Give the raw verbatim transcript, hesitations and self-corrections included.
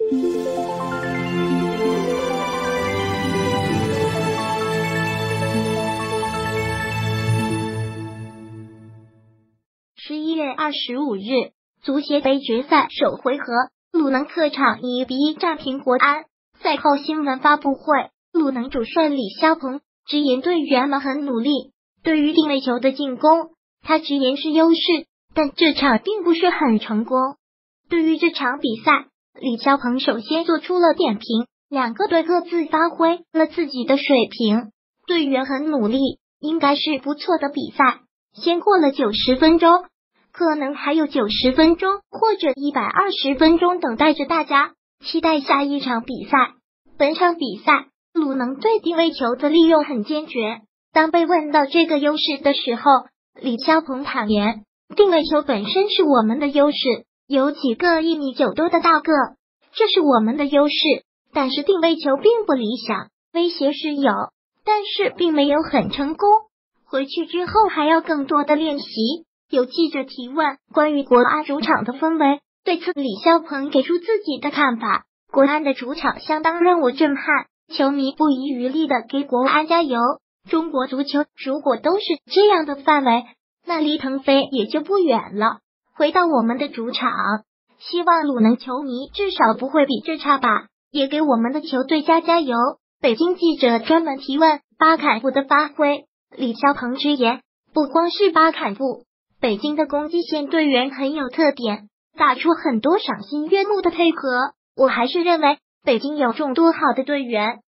十一月二十五日，足协杯决赛首回合，鲁能客场一比一战平国安。赛后新闻发布会，鲁能主帅李霄鹏直言队员们很努力，对于定位球的进攻，他直言是优势，但这场并不是很成功。对于这场比赛，李霄鹏首先做出了点评，两个队各自发挥了自己的水平，队员很努力，应该是不错的比赛。先过了九十分钟，可能还有九十分钟或者一百二十分钟等待着大家，期待下一场比赛。本场比赛，鲁能对定位球的利用很坚决。当被问到这个优势的时候，李霄鹏坦言，定位球本身是我们的优势，有几个一米九多的大个，这是我们的优势，但是定位球并不理想，威胁是有，但是并没有很成功。回去之后还要更多的练习。有记者提问关于国安主场的氛围，对此李霄鹏给出自己的看法。国安的主场相当让我震撼，球迷不遗余力的给国安加油。中国足球如果都是这样的范围，那离腾飞也就不远了。回到我们的主场，希望鲁能球迷至少不会比这差吧，也给我们的球队加加油。北京记者专门提问巴坎布的发挥，李霄鹏直言，不光是巴坎布，北京的攻击线队员很有特点，打出很多赏心悦目的配合。我还是认为北京有众多好的队员，